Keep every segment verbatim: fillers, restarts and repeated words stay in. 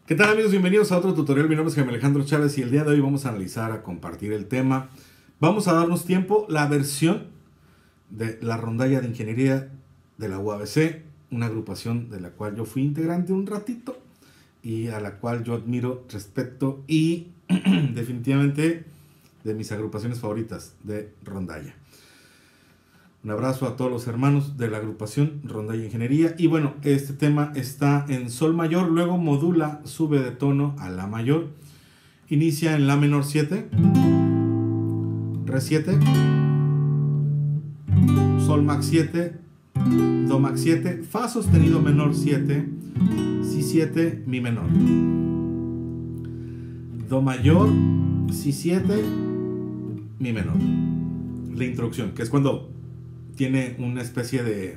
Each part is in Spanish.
¿Qué tal, amigos? Bienvenidos a otro tutorial. Mi nombre es Jaime Alejandro Chávez y el día de hoy vamos a analizar, a compartir el tema. Vamos a darnos tiempo, la versión de la rondalla de ingeniería de la U A B C, una agrupación de la cual yo fui integrante un ratito y a la cual yo admiro, respeto y definitivamente de mis agrupaciones favoritas de rondalla. Un abrazo a todos los hermanos de la agrupación Rondalla Ingeniería. Y bueno, este tema está en sol mayor, luego modula, sube de tono a la mayor. Inicia en la menor siete, re siete, sol max siete, do max siete, fa sostenido menor siete, si siete, mi menor. Do mayor, si siete, mi menor. La introducción, que es cuando tiene una especie de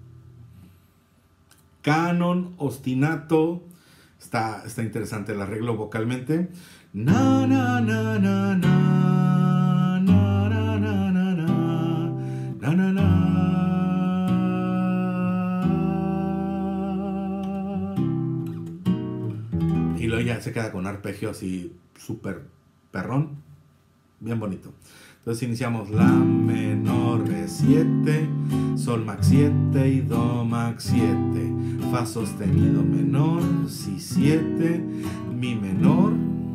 canon, ostinato. Está, está interesante el arreglo vocalmente. Na, na, na, na, na, na, na, na, na, na, na, na. Y luego ya se queda con arpegio así súper perrón. Bien bonito. Entonces iniciamos la menor, re siete, sol max siete y do max siete, fa sostenido menor, si siete, mi menor,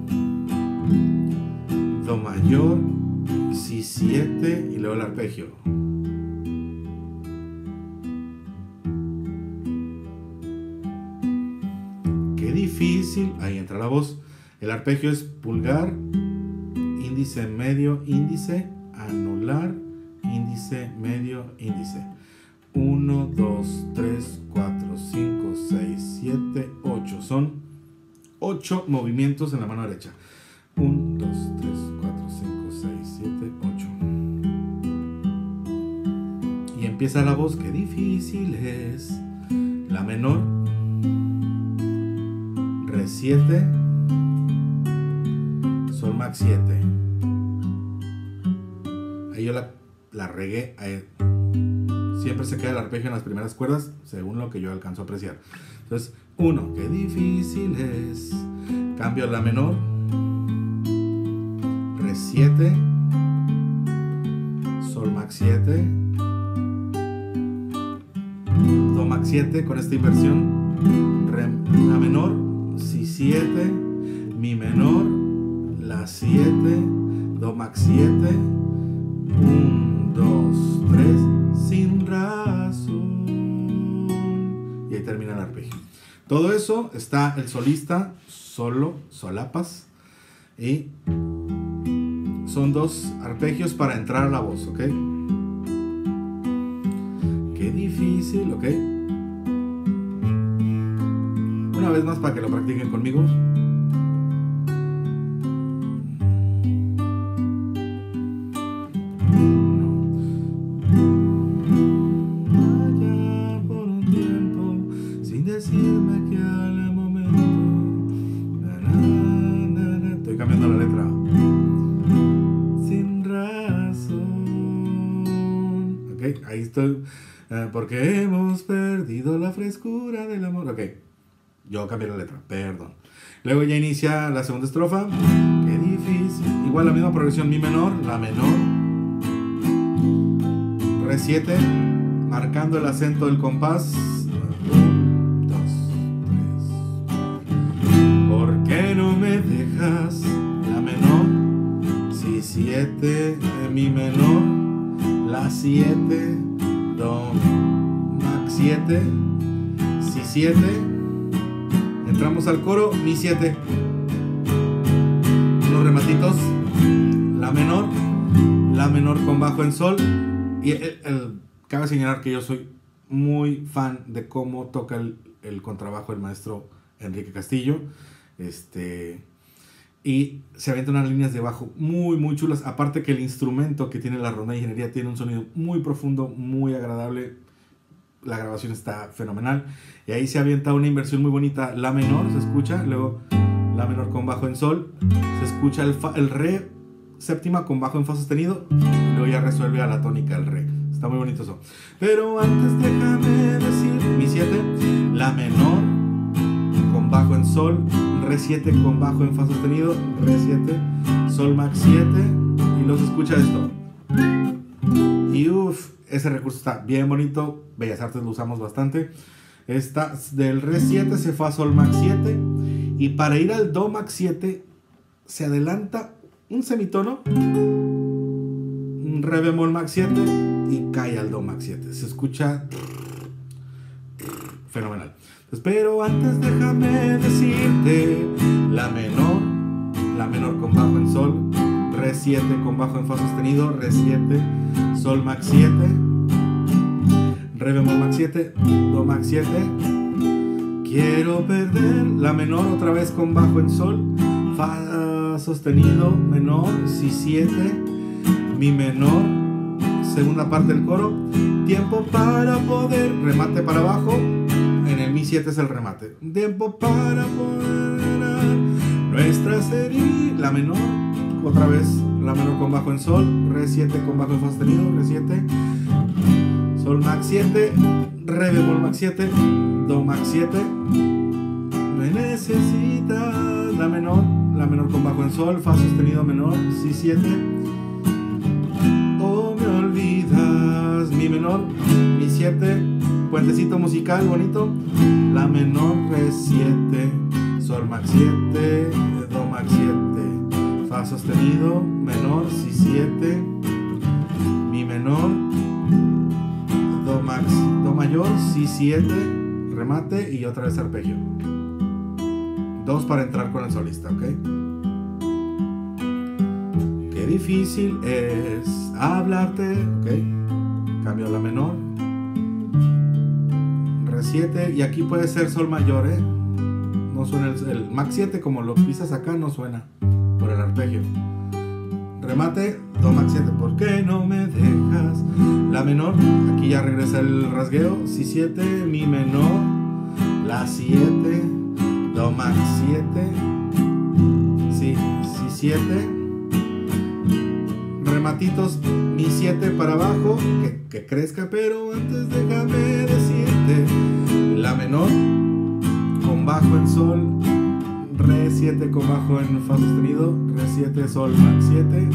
do mayor, si siete y luego el arpegio. Qué difícil, ahí entra la voz. El arpegio es pulgar, índice, medio, índice, anular, índice, medio, índice. uno, dos, tres, cuatro, cinco, seis, siete, ocho. Son ocho movimientos en la mano derecha. uno, dos, tres, cuatro, cinco, seis, siete, ocho. Y empieza la voz. Qué difícil es. La menor, re siete, sol max siete. Ahí yo la, la regué. Ahí. Siempre se queda el arpegio en las primeras cuerdas, según lo que yo alcanzo a apreciar. Entonces, uno, qué difícil es. Cambio a la menor, re siete, sol max siete, do max siete con esta inversión, re, la menor, si siete, mi menor, la siete, do max siete, uno, dos, tres, sin razón. Y ahí termina el arpegio. Todo eso está el solista solo, solapas. Y son dos arpegios para entrar a la voz, ¿ok? Qué difícil, ¿ok? Una vez más para que lo practiquen conmigo. Decirme que al momento na, na, na, na. Estoy cambiando la letra. Sin razón. Ok, ahí estoy. Uh, porque hemos perdido la frescura del amor. Ok, yo cambié la letra, perdón. Luego ya inicia la segunda estrofa. Qué difícil. Igual la misma progresión, mi menor, la menor, re siete, marcando el acento del compás. Me dejas, la menor, si siete, mi menor, la siete, do max siete, si siete, entramos al coro, mi siete, unos rematitos, la menor, la menor con bajo en sol. Y el, el, cabe señalar que yo soy muy fan de cómo toca el, el contrabajo el maestro Enrique Castillo. Este, y se avientan unas líneas de bajo muy muy chulas, aparte que el instrumento que tiene la Rondalla Ingeniería tiene un sonido muy profundo, muy agradable. La grabación está fenomenal y ahí se avienta una inversión muy bonita, la menor se escucha, luego la menor con bajo en sol, se escucha el, fa, el re séptima con bajo en fa sostenido y luego ya resuelve a la tónica el re. Está muy bonito eso. Pero antes déjame decir mi siete, la menor con bajo en sol, re siete con bajo en fa sostenido, re siete, sol max siete, y luego se escucha esto. Y uff, ese recurso está bien bonito, Bellas Artes lo usamos bastante. Está del re siete se fue a sol max siete, y para ir al do max siete se adelanta un semitono, un re bemol max siete, y cae al do max siete. Se escucha fenomenal. Entonces, pero antes déjame decirte la menor, la menor con bajo en sol, re siete con bajo en fa sostenido, re siete, sol max siete, re bemol max siete, do max siete. Quiero perder la menor otra vez con bajo en sol, fa sostenido menor, si siete, mi menor, segunda parte del coro, tiempo para poder, remate para abajo, en el mi siete es el remate, tiempo para poder nuestras heridas, la menor, otra vez la menor con bajo en sol, re siete con bajo en fa sostenido, re siete, sol max siete, re bemol max siete, do max siete, me necesitas, la menor, la menor con bajo en sol, fa sostenido menor, si siete, oh me olvidas, mi menor, mi siete, puentecito musical bonito, la menor, re siete, sol max siete, do max siete, fa sostenido menor, si siete, mi menor, do max, do mayor, si siete, remate y otra vez arpegio. Dos para entrar con el solista, ¿ok? Qué difícil es hablarte, ¿ok? Cambio a la menor, re siete, y aquí puede ser sol mayor, ¿eh? No suena el, el max siete como lo pisas acá, no suena por el arpegio. Remate, do max siete, ¿por qué no me dejas? La menor, aquí ya regresa el rasgueo, si siete, mi menor, la siete, do max siete, si, si siete, rematitos, mi siete para abajo, que, que crezca, pero antes déjame decirte, la menor, con bajo en sol, re siete con bajo en fa sostenido, re siete, sol max siete,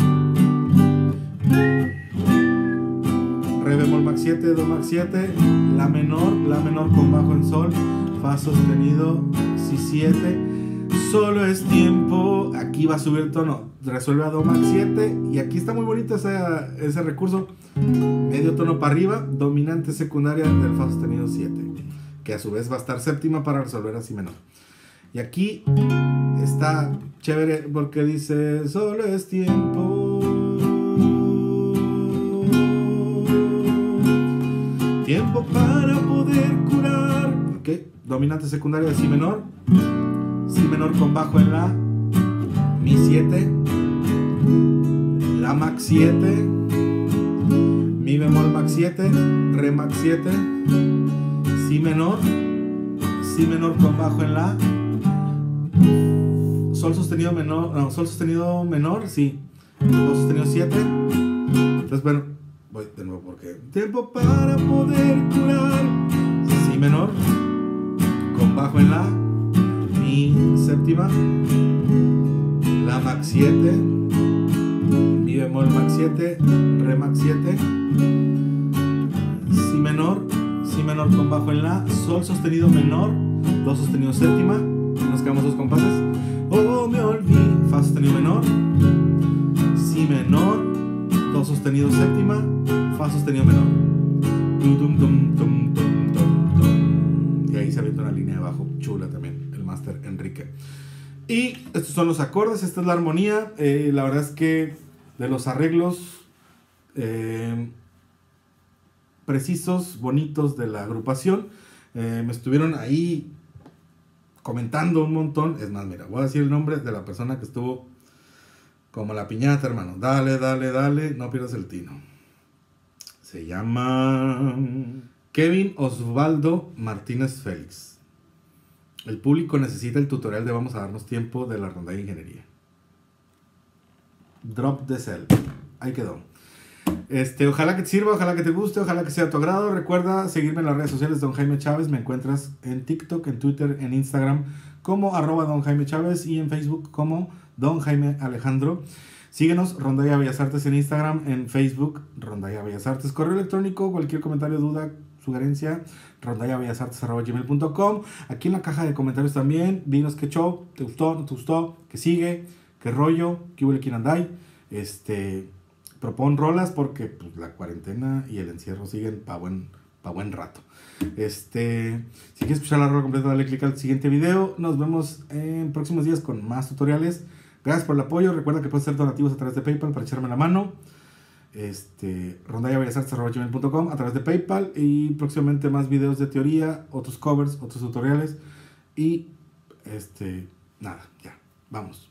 re bemol max siete, do max siete, la menor, la menor con bajo en sol, fa sostenido, si siete, solo es tiempo, aquí va a subir el tono, resuelve a do max siete, y aquí está muy bonito ese, ese recurso, medio tono para arriba, dominante secundaria del fa sostenido siete, que a su vez va a estar séptima para resolver a si menor. Y aquí está chévere porque dice solo es tiempo, tiempo para poder curar, ok, dominante secundaria de si menor, si menor con bajo en la, mi siete, la max siete, mi bemol max siete, re max siete, si menor, si menor con bajo en la, sol sostenido menor, no, sol sostenido menor, sí, do sostenido siete, entonces bueno, voy de nuevo porque tiempo para poder curar, si menor, con bajo en la, mi séptima, la max siete, mi bemol max siete, re max siete, si menor, si menor con bajo en la, sol sostenido menor, do sostenido séptima, nos quedamos dos compases, oh me olvidé, fa sostenido menor, si menor, do sostenido séptima, fa sostenido menor, dum, dum, dum, dum, dum, dum, dum. Y ahí se avienta una línea de bajo chula también, el máster Enrique. Y estos son los acordes, esta es la armonía, eh, la verdad es que de los arreglos eh, precisos, bonitos de la agrupación, eh, me estuvieron ahí comentando un montón. Es más, mira, voy a decir el nombre de la persona que estuvo como la piñata, hermano. Dale, dale, dale, no pierdas el tino. Se llama Kevin Osvaldo Martínez Félix. El público necesita el tutorial de Vamos a darnos tiempo de la ronda de ingeniería. Drop the cell. Ahí quedó. Este, ojalá que te sirva, ojalá que te guste, ojalá que sea a tu agrado. Recuerda seguirme en las redes sociales de Don Jaime Chávez. Me encuentras en TikTok, en Twitter, en Instagram como arroba Don Jaime Chávez y en Facebook como Don Jaime Alejandro. Síguenos, Rondalla Bellas Artes en Instagram, en Facebook, Rondalla Bellas Artes. Correo electrónico, cualquier comentario, duda, sugerencia, rondalla bellas artes arroba gmail punto com. Aquí en la caja de comentarios también, dinos qué show, te gustó, no te gustó, qué sigue, qué rollo, qué huele, quién andai. Este, propon rolas porque pues, la cuarentena y el encierro siguen para buen, pa buen rato. Este, si quieres escuchar la rola completa, dale click al siguiente video. Nos vemos en próximos días con más tutoriales. Gracias por el apoyo. Recuerda que puedes hacer donativos a través de PayPal para echarme la mano. Este, rondalla bellas artes arroba gmail punto com a través de PayPal. Y próximamente más videos de teoría, otros covers, otros tutoriales. Y este, nada, ya, vamos.